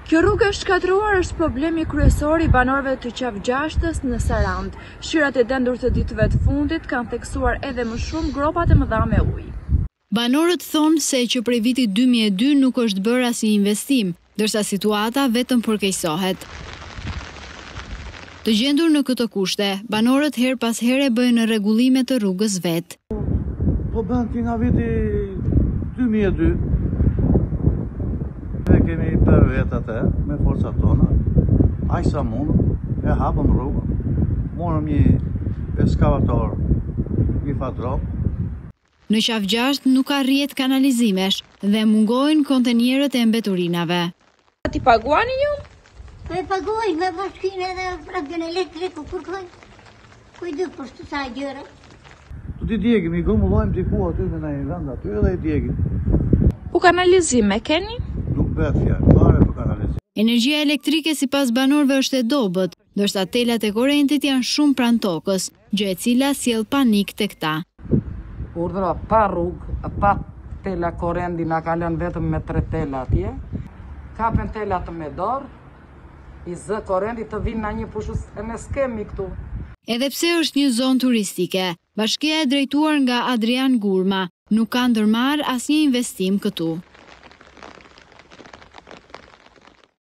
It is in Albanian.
Kjo rrugë e shkatëruar është problemi kryesor i banorëve të Qafgjashtës në Sarand. Shirat e dendur të ditëve të fundit kanë theksuar edhe më shumë gropat e mëdha me ujë. Banorët thonë se që prej vitit 2002 nuk është bërë asnjë investim, ndërsa situata vetëm përkeqësohet. Të gjendur në këto kushte, banorët her pas here bëjnë rregullime të rrugës vet. Po bën që nga viti 2002 ne kemi për vetë atë me forcat tona, aq sa mund, e hapëm rrugën, morëm një eskavator, një fatrop. Në Qafgjasht nuk ka rrjet kanalizimesh dhe mungojnë kontenierët e mbeturinave. Ti paguani ju? E paguaj me bashkinë edhe prakën elektriku kur kaj. Kujdu për shtu sa gjëra. Tu ti djegim, i grumullojmë diku aty në një vend aty edhe i djegim. U kanalizime keni? Nuk bëhet fjalë, fare për kanalizim. Energjia elektrike sipas banorëve është e dobët, ndërsa telat e korrentit janë shumë pranë tokës, gjë e cila sjell panik tek ta. Urdhra pa rrugë, pa tela korrendi na ka lënë vetëm me 3 tela atje. Kapen telat me dorë, i zë korrendi të vinë na një pushus e ne skemi këtu. Edhe pse është një zonë turistike, bashkia e drejtuar nga Adrian Gurma nuk ka ndërmarrë asnjë investim këtu.